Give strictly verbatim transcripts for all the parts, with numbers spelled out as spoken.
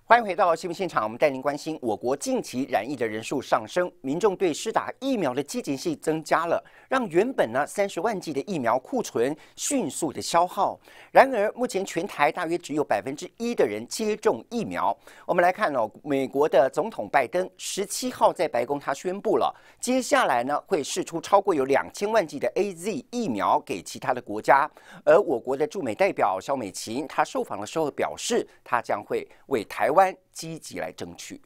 欢迎回到新闻现场，我们带您关心我国近期染疫的人数上升，民众对施打疫苗的积极性增加了，让原本呢三十万剂的疫苗库存迅速的消耗。然而，目前全台大约只有百分之一的人接种疫苗。我们来看哦，美国的总统拜登十七号在白宫他宣布了，接下来呢会释出超过有两千万剂的 A Z 疫苗给其他的国家。而我国的驻美代表萧美琴，她受访的时候表示，她将会为台湾积极来争取。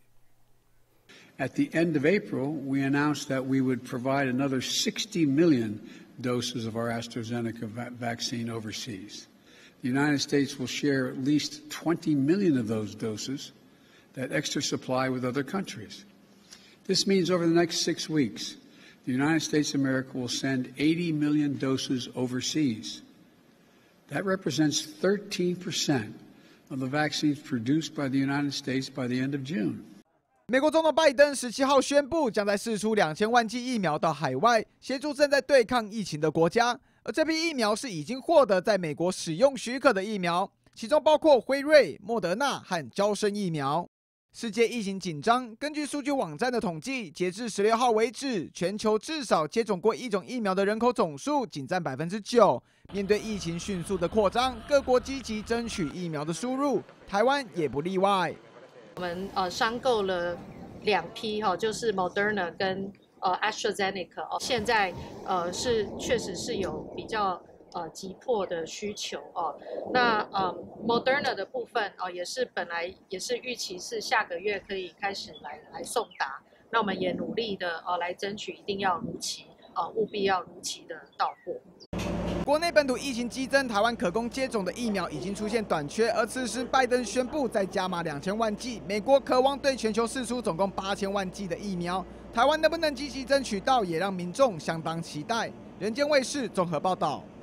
At the end of April, we announced that we would provide another sixty million doses of our AstraZeneca va vaccine overseas. The United States will share at least twenty million of those doses, that extra supply, with other countries. This means over the next six weeks, the United States of America will send eighty million doses overseas. That represents thirteen percent of the vaccines produced by the United States by the end of June. 美国总统拜登十七号宣布，将在释出两千万剂疫苗到海外，协助正在对抗疫情的国家。而这批疫苗是已经获得在美国使用许可的疫苗，其中包括辉瑞、莫德纳和嬌生疫苗。世界疫情紧张，根据数据网站的统计，截至十六号为止，全球至少接种过一种疫苗的人口总数仅占百分之九。面对疫情迅速的扩张，各国积极争取疫苗的输入，台湾也不例外。 我们呃商购了两批哈，就是 Moderna 跟呃 AstraZeneca 哦，现在呃是确实是有比较呃急迫的需求哦。那呃 Moderna 的部分哦，也是本来也是预期是下个月可以开始来来送达，那我们也努力的呃来争取，一定要如期呃务必要如期的到货。 国内本土疫情激增，台湾可供接种的疫苗已经出现短缺，而此时拜登宣布再加码两千万剂，美国渴望对全球释出总共八千万剂的疫苗，台湾能不能积极争取到，也让民众相当期待。人间卫视综合报道。